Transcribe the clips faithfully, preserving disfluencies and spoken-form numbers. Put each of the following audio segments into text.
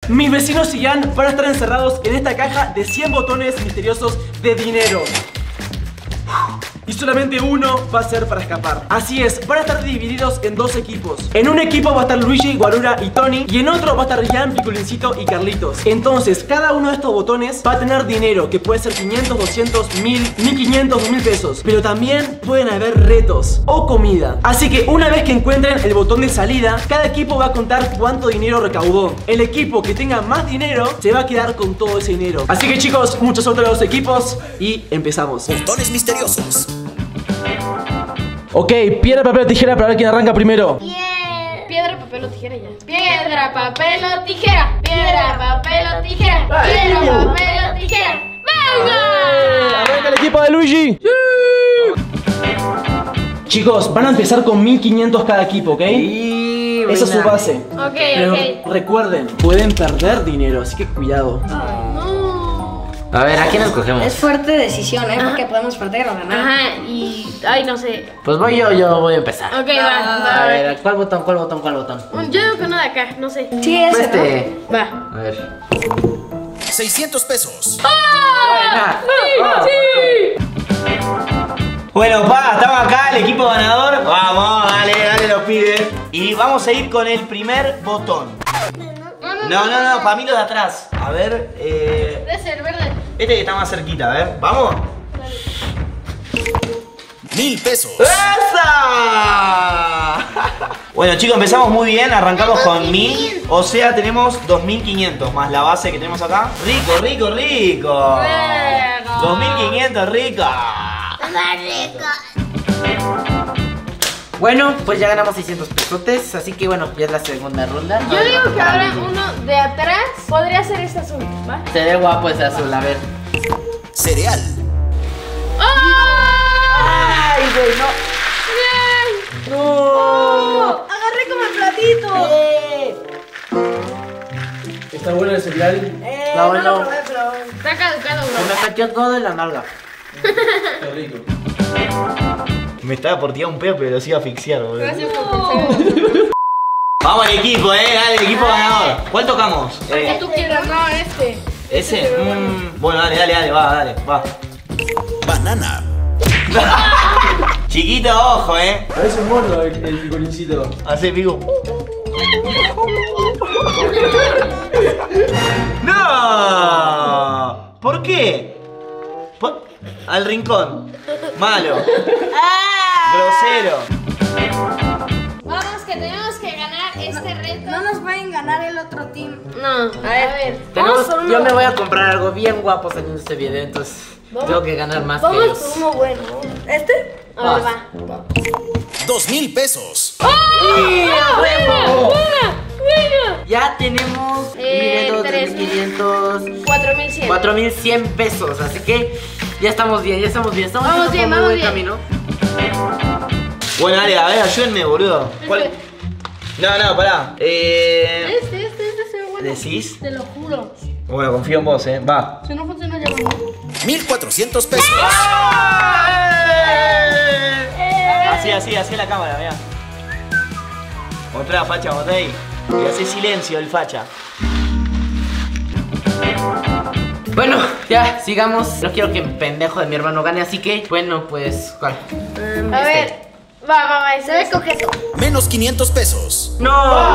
Mis vecinos y Ian van a estar encerrados en esta caja de cien botones misteriosos de dinero. Y solamente uno va a ser para escapar. Así es, van a estar divididos en dos equipos. En un equipo va a estar Luigi, Guarura y Tony. Y en otro va a estar Ian, Piculincito y Carlitos. Entonces, cada uno de estos botones va a tener dinero, que puede ser quinientos, doscientos, mil, mil quinientos, dos mil pesos. Pero también pueden haber retos o comida. Así que una vez que encuentren el botón de salida, cada equipo va a contar cuánto dinero recaudó. El equipo que tenga más dinero se va a quedar con todo ese dinero. Así que chicos, mucha suerte a los equipos y empezamos. Botones misteriosos. Ok, piedra, papel o tijera para ver quién arranca primero. Piedra, piedra, papel o tijera ya. Piedra, papel o tijera. Piedra, papel o tijera. Piedra, papel o tijera. ¡Venga! Arranca el equipo de Luigi. Sí. Chicos, van a empezar con mil quinientos cada equipo, ¿ok? Sí, esa es su base. Ok, Pero ok. recuerden, pueden perder dinero, así que cuidado. Ay, no. A ver, ¿a quién escogemos? Es fuerte decisión, ¿eh? Porque podemos perder o ganar. Ajá, y... Ay, no sé. Pues voy yo, yo voy a empezar. Ok, va, va. A ver, ¿cuál botón, cuál botón, cuál botón? Yo digo que uno de acá, no sé. Sí, ese, Este. Va. A ver. seiscientos pesos. Buena. ¡Sí! Bueno, pa, estamos acá, el equipo ganador. Vamos, dale, dale los pibes. Y vamos a ir con el primer botón. No, no, no, para mí lo de atrás. A ver, eh... Debe ser verde. este que está más cerquita, a ver, vamos. Mil pesos. ¡Esa! Bueno chicos, empezamos muy bien, arrancamos con mil. O sea, tenemos dos mil quinientos más la base que tenemos acá. Rico, rico, rico. Rico. dos mil quinientos, rico. Bueno, pues ya ganamos seiscientos pesotes, así que bueno, ya es la segunda ronda. Yo digo que ahora uno de atrás podría ser este azul, ¿va? Se ve guapo ese azul, a ver. Cereal. Ay, güey, no. ¡Bien! No. Agarré como el platito. ¿Está bueno el cereal? Eh, No, no, no. lo probé, pero... Está caducado, Se bro. me cayó todo en la nalga. Qué rico. Me estaba por tirar un pedo, pero lo iba a asfixiar, boludo. Gracias por pensar. Vamos al equipo, eh, dale, el equipo ganador. ¿Cuál tocamos? Que Eh, tú quieras, no, este. ¿Ese? Mm, bueno, dale, dale, dale, va, dale, va. Banana. Chiquito, ojo, eh. Parece un mono el, el Piculincito. Hace pico. ¡No! ¿Por qué? Por- Al rincón. Malo. Grosero. Vamos, que tenemos que ganar este reto. No nos pueden ganar el otro team. No, a ver. Tenemos- Vamos por uno. yo me voy a comprar algo bien guapo saliendo este video, entonces Vamos. tengo que ganar más que Vamos ellos. por uno bueno. ¿Este? A ver, Vas. va. Dos mil pesos. ¡Sí, a huevo! ¡Buena! ¡Buena! Ya tenemos Eh, mil tres mil. quinientos, cuatro mil cien. cuatro mil cien pesos, así que ya estamos bien, ya estamos bien, estamos Vamos yendo bien, por muy vamos buen bien. camino. Bueno, dale, a ver, ayúdenme, boludo. ¿Cuál? No, no, pará. Eh. Este, este, este se ve bueno. ¿Decís? Te lo juro. Bueno, confío en vos, eh. Va. Si no funciona, ya vamos. Mil cuatrocientos pesos. Así, así, así la cámara, mirá. Mostrá, facha, mostrá ahí. Y hace silencio el facha. Bueno, ya, sigamos. No quiero que el pendejo de mi hermano gane, así que, bueno, pues, ¿cuál? A ver. Va, va, va. Se ve coqueto. Menos quinientos pesos. ¡No!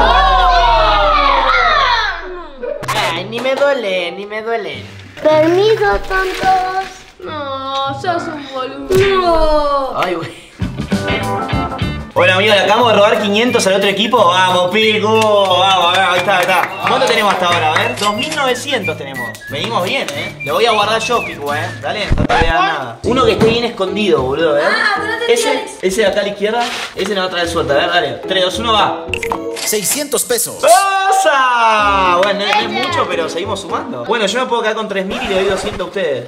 Ay, ni me duele, ni me duele. Permiso, tontos. No, sos un boludo. No. Ay, güey. Hola amigos, le acabamos de robar quinientos al otro equipo. Vamos, Pico. Vamos, ahí está, ahí está. ¿Cuánto tenemos hasta ahora? A ver, dos mil novecientos tenemos. Venimos bien, eh. Lo voy a guardar yo, Pico, eh. Dale, no te voy a dar nada. Uno que esté bien escondido, boludo, eh. Ah, atrás de ti, Ese, Alex. ese de acá a la izquierda, ese nos va a traer suelta. A ver, dale. tres, dos, uno, va. Seiscientos pesos. ¡Osa! Bueno, no es mucho, pero seguimos sumando. Bueno, yo me puedo quedar con tres mil y le doy doscientos a ustedes.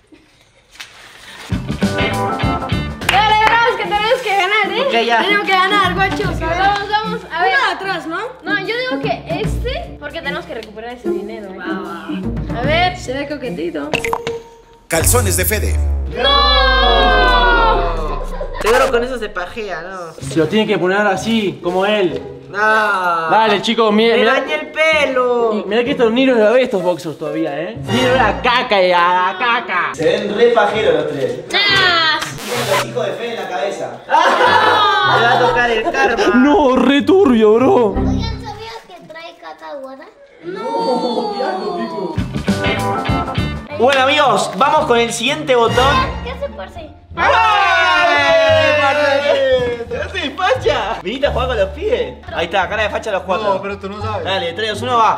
Dale, vamos, que tenemos que ganar, ¿eh? Ok, ya. Tenemos que ganar, guachos. Vamos, vamos. A ver. Uno atrás, ¿no? No, yo digo que este, porque tenemos que recuperar ese dinero, ¿eh? A ver. Se ve coquetito. Calzones de Fede. ¡No! Seguro con eso se pajea, ¿no? Se lo tiene que poner así, como él. No. Dale, chicos, mira, Me mira. dañé el pelo. Y mirá que estos ni los lavé estos boxers todavía, ¿eh? Tienen la caca y a la caca. Se ven re pajeros los tres. ¡Ah! Tienen los hijos de fe en la cabeza. Me va a tocar el karma. No, re turbio, bro. Oigan, ¿sabías que trae caca guada? Bueno, amigos, vamos con el siguiente botón. ¿Qué hace parce? ¡Te haces facha! ¿Viniste a jugar con los pibes? Ahí está, cara de facha a los cuatro. No, pero tú no sabes. Dale, tres, dos, uno, va.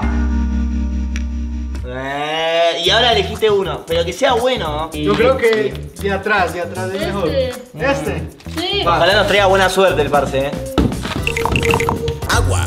Eh, y ahora elegiste uno, pero que sea bueno. Yo creo que de atrás, de atrás es mejor. Este. Este. Sí. Ojalá nos traiga buena suerte el parce, eh. Agua.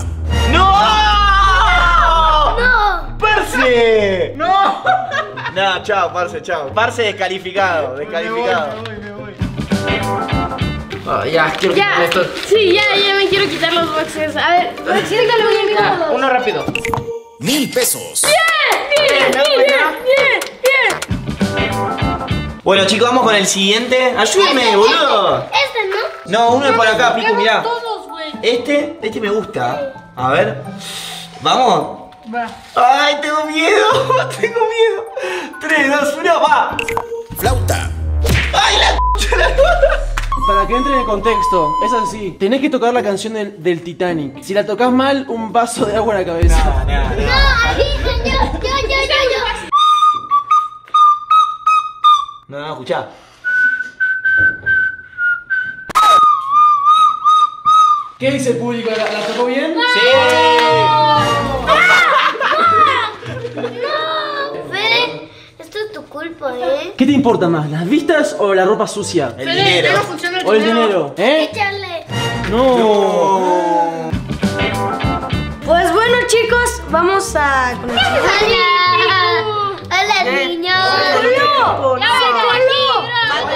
¡No! ¡No! ¡Parce! ¡No! No, chao, parce, chao. Parce descalificado, descalificado. Me voy, me voy, me voy. Oh, ya, quiero Ya, quitarme esto. sí, ya, ya me quiero quitar los boxers. A ver, siéntalo bien Ya, cómodos. uno rápido. Mil pesos. Bien, bien, bien, bien. Bueno, chicos, vamos con el siguiente. Ayúdenme, boludo. Este, ¿no? No, uno es por acá, Pico, mirá. Todos, güey. Este, este me gusta. A ver. Vamos. Va. Ay, tengo miedo, tengo miedo. tres, dos, uno, va. Flauta. Ay, la c***, la nota. Para que entre en el contexto, es así. Tenés que tocar la canción del, del Titanic. Si la tocas mal, un vaso de agua en la cabeza. No, no, no. No, así, yo, yo, yo, yo, yo. No, no, escuchá. ¿Qué dice el público? ¿La, la tocó bien? Sí. Fede, esto es tu culpa, ¿eh? ¿Qué te importa más, las vistas o la ropa sucia? El dinero. ¿O el dinero? ¿Eh? Échale. No. Pues bueno, chicos, vamos a con el Hola. Hola, niños. ¡No! ¡Ya ¡Se coló!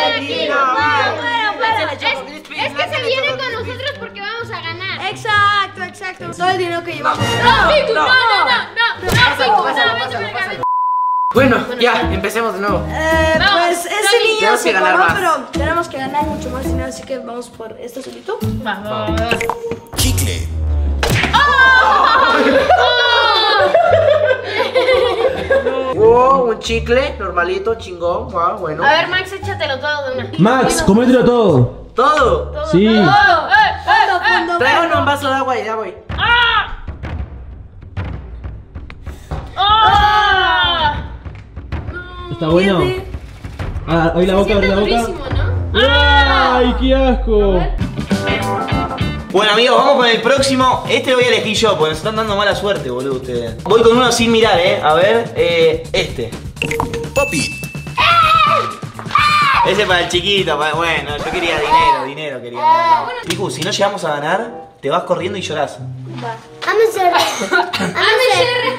Es que se viene con nosotros porque vamos a ganar. Exacto, exacto. Todo el dinero que llevamos. No, Pitu, no, no, no, no, no, Pitu, no, vete por acá. Bueno, ya, empecemos de nuevo. Eh, Vamos, pues ese Tony. niño Tenemos se que ganar coló, más. pero tenemos que ganar mucho más dinero, así que vamos por este solito. Va, va, va, va. Chicle. Wow, un chicle, normalito, chingón. Wow, bueno. A ver, Max, échatelo todo de una. Max, comételo todo. Todo. Todo, Sí. todo. ¡Eh, eh, eh! Tráiganme un vaso de agua y ya voy. ¡Ah! ¡Ah! ¿Está bueno? Ah, abrí la boca, abrí la boca. Durísimo, ¿no? ¡Ay, qué asco! Bueno, amigos, vamos con el próximo. Este lo voy a elegir yo, porque nos están dando mala suerte, boludo, ustedes. Voy con uno sin mirar, eh. A ver, eh, este. Poppy. Ese para el chiquito, para... bueno, yo quería dinero, dinero quería. Piku, si no llegamos a ganar, te vas corriendo y llorás. Ame cerre. Ame cerre.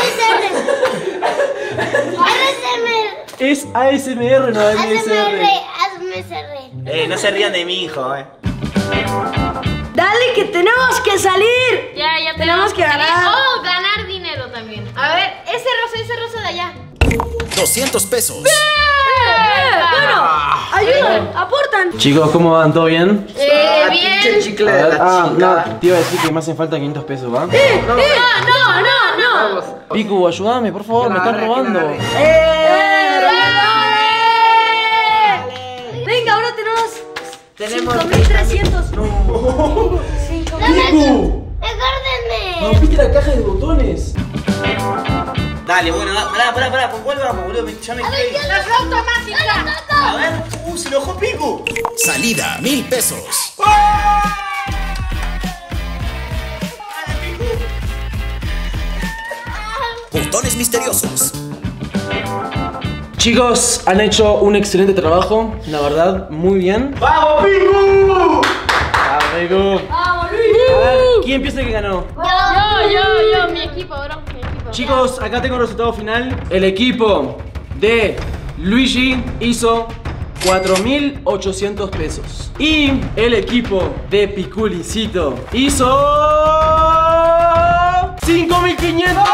Ame cerre. Es A S M R, no M S R. Hazme cerre. Eh, no se rían de mi hijo, eh. Dale, que tenemos que salir. Ya, ya Tenemos que salir. ganar. Oh, ganar dinero también. A ver, ese rosa, ese rosa de allá. doscientos pesos. Bueno, ayudan, aportan. Chicos, ¿cómo van? ¿Todo bien? Eh, Ah, pinche bien. chicle A de ver, la ah, chingada. no, te iba a decir que me hacen falta quinientos pesos, ¿va? No, no, no, no. Vamos. Piku, ayúdame, por favor, me están Agarre, robando. agarre. Venga, ahora tenemos Tenemos cinco mil trescientos. ¡Piku! Recuérdenme. ¿Rompiste la caja de botones? Dale, bueno, va, pará, pará, pará, ¿con cuál vamos, boludo? Me- Ya me quedé. La flauta mágica. A ver, uh, se enojó Piku. Salida. Mil pesos. Botones misteriosos. Chicos, han hecho un excelente trabajo, la verdad, muy bien. ¡Vamos, Piku! ¡Vamos, Piku! A ver, ¿quién piensa que ganó? Yo, yo, yo, mi equipo, bro. Mi equipo. Chicos, acá tengo el resultado final. El equipo de Luigi hizo cuatro mil ochocientos pesos. Y el equipo de Piculicito hizo cinco mil quinientos.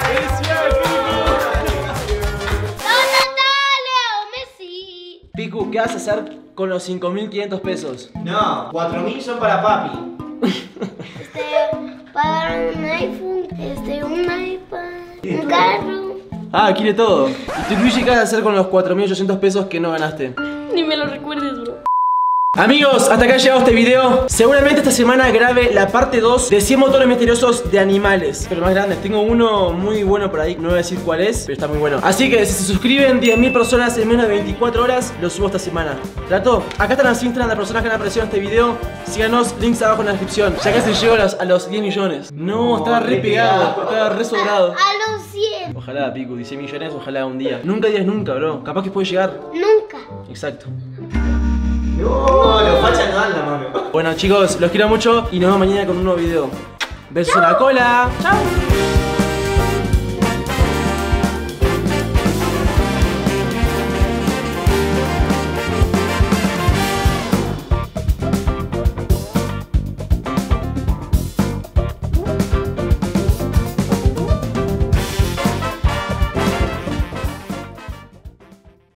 ¿Dónde está Leo Messi? Picu, ¿qué ¿qué vas a hacer con los cinco mil quinientos pesos? No, cuatro mil son para papi. Este, para un iPhone, este, un iPad, un carro. Ah, quiere todo. ¿Y tú, Luigi, qué vas a hacer con los cuatro mil ochocientos pesos que no ganaste? Ni me lo recuerdes, bro. Amigos, hasta acá ha llegado este video. Seguramente esta semana grabe la parte dos de cien botones misteriosos de animales, pero más grandes. Tengo uno muy bueno por ahí, no voy a decir cuál es, pero está muy bueno. Así que si se suscriben diez mil personas en menos de veinticuatro horas, lo subo esta semana. ¿Trato? Acá están las Instagram de personas que han aparecido en este video. Síganos, links abajo en la descripción. Ya casi llego a los, a los diez millones. No, estaba re pegado, estaba re sobrado. A los cien. Ojalá, Piku, diez millones, ojalá un día. Nunca digas nunca, bro. Capaz que puede llegar. Nunca. Exacto. No, los fachas no dan la mano. Bueno, chicos, los quiero mucho y nos vemos mañana con un nuevo video. Besos en la cola. Chao.